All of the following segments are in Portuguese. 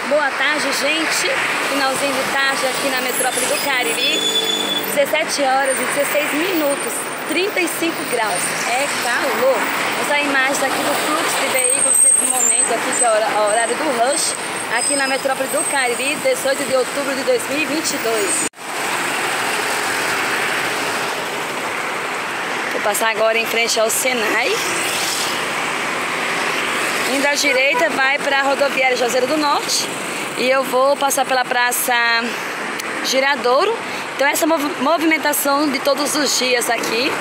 Boa tarde, gente. Finalzinho de tarde aqui na metrópole do Cariri. 17 horas e 16 minutos, 35 graus. É calor. Essa imagem aqui do fluxo de veículos nesse momento aqui, que é o horário do rush, aqui na metrópole do Cariri, 18 de outubro de 2022. Vou passar agora em frente ao Senai. Indo à direita vai para a rodoviária Juazeiro do Norte. E eu vou passar pela Praça Giradouro. Então essa movimentação de todos os dias aqui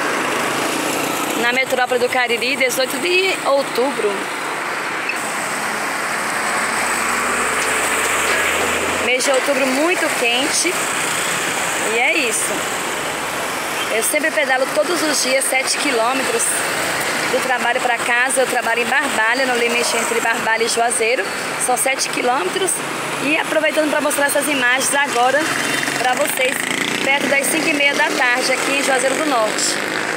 na metrópole do Cariri, 18 de outubro. Mês de outubro muito quente. E é isso. Eu sempre pedalo todos os dias 7 quilômetros do trabalho para casa. Eu trabalho em Barbalha, no limite entre Barbalha e Juazeiro. São 7 quilômetros. E aproveitando para mostrar essas imagens agora para vocês, perto das 5h30 da tarde, aqui em Juazeiro do Norte.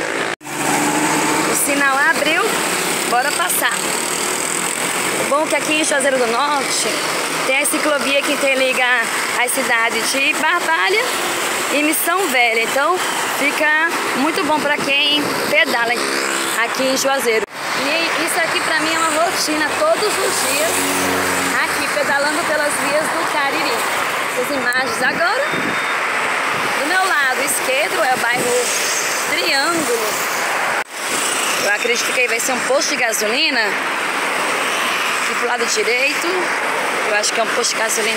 O sinal abriu, bora passar. O bom é que aqui em Juazeiro do Norte tem a ciclovia que interliga as cidades de Barbalha e Missão Velha. Então fica muito bom para quem pedala aqui em Juazeiro. E isso aqui para mim é uma rotina todos os dias, aqui pedalando pelas vias do Cariri. Essas imagens agora. Do meu lado esquerdo é o bairro Triângulo. Eu acredito que aí vai ser um posto de gasolina. Aqui pro lado direito, eu acho que é um posto de gasolina.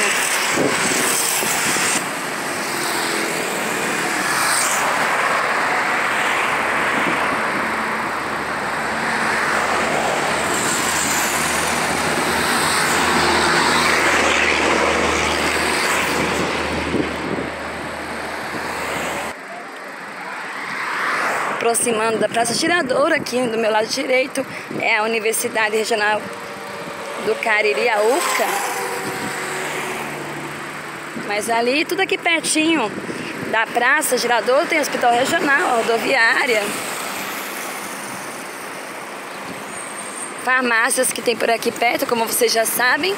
Aproximando da Praça Giradouro, aqui do meu lado direito é a Universidade Regional do Cariri, a UCA. Mas ali, tudo aqui pertinho da Praça Giradouro, tem o Hospital Regional, a rodoviária, farmácias que tem por aqui perto, como vocês já sabem.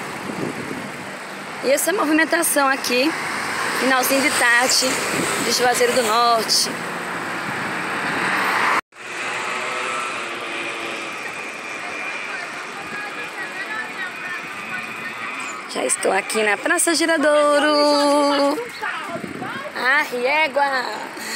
E essa movimentação aqui, finalzinho de tarde, de Juazeiro do Norte. Já estou aqui na Praça Giradouro. Égua!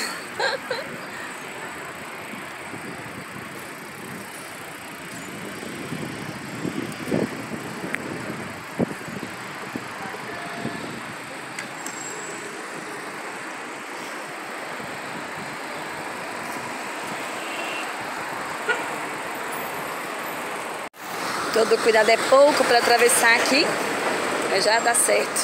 Todo cuidado é pouco para atravessar aqui. Mas já dá certo.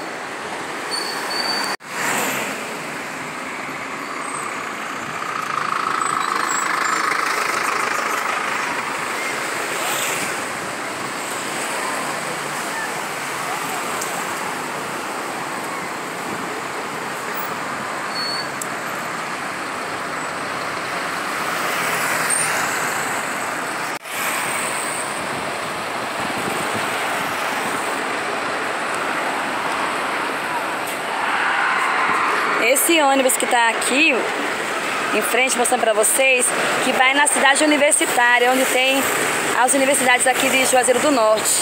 Esse ônibus que está aqui em frente, mostrando para vocês, que vai na cidade universitária, onde tem as universidades aqui de Juazeiro do Norte.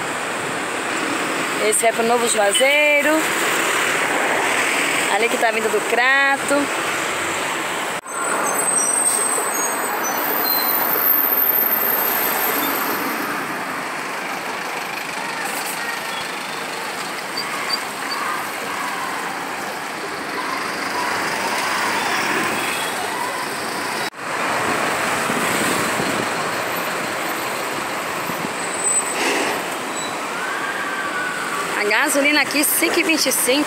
Esse vai para o Novo Juazeiro, ali que está vindo do Crato. A gasolina aqui 5,25.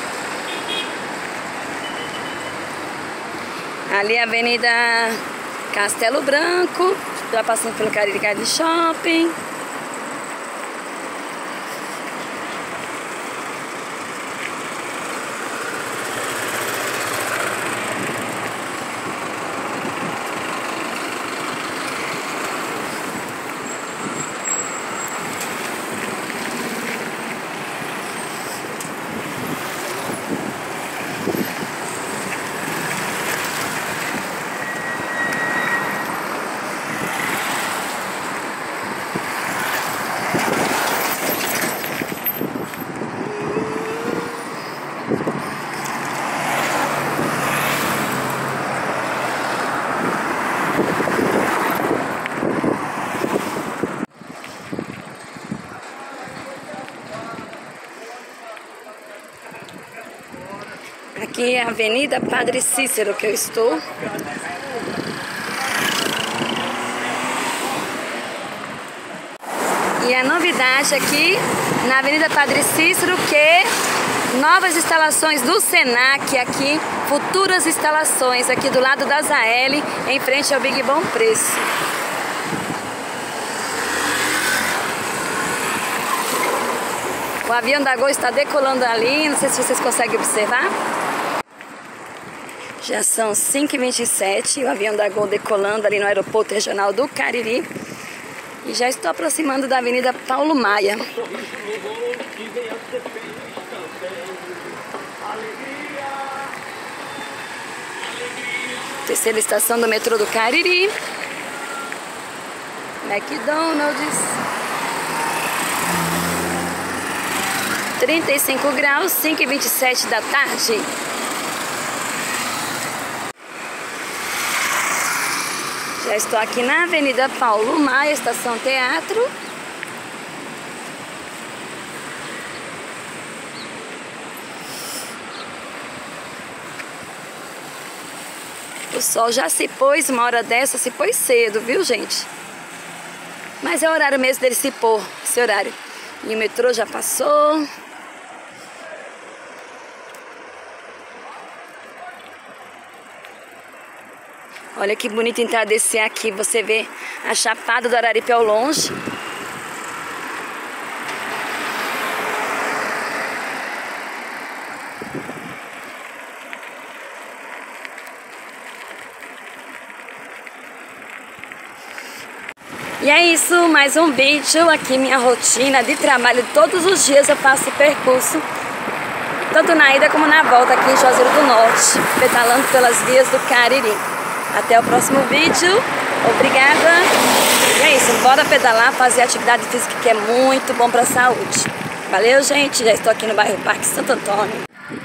Ali a Avenida Castelo Branco, já passando pelo Cariri Garden Shopping. Aqui é a Avenida Padre Cícero que eu estou. E a novidade aqui na Avenida Padre Cícero que novas instalações do Senac aqui, futuras instalações aqui do lado da Zael, em frente ao Big Bom Preço. O avião da Gol está decolando ali, não sei se vocês conseguem observar. Já são 5h27, o avião da Gol decolando ali no aeroporto regional do Cariri. E já estou aproximando da Avenida Paulo Maia. Terceira estação do metrô do Cariri. McDonald's. 35 graus, 5h27 da tarde. Já estou aqui na Avenida Paulo Maia, Estação Teatro. O sol já se pôs, uma hora dessa se pôs cedo, viu, gente? Mas é o horário mesmo dele se pôr, esse horário. E o metrô já passou. Olha que bonito entardecer aqui, você vê a Chapada do Araripe ao longe. E é isso, mais um vídeo aqui, minha rotina de trabalho. Todos os dias eu faço percurso, tanto na ida como na volta aqui em Juazeiro do Norte, pedalando pelas vias do Cariri. Até o próximo vídeo. Obrigada. E é isso, bora pedalar, fazer atividade física que é muito bom para a saúde. Valeu, gente. Já estou aqui no bairro Parque Santo Antônio.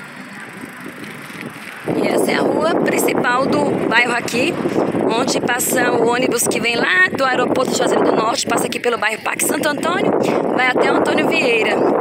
E essa é a rua principal do bairro aqui, onde passa o ônibus que vem lá do aeroporto de Juazeiro do Norte, passa aqui pelo bairro Parque Santo Antônio, vai até Antônio Vieira.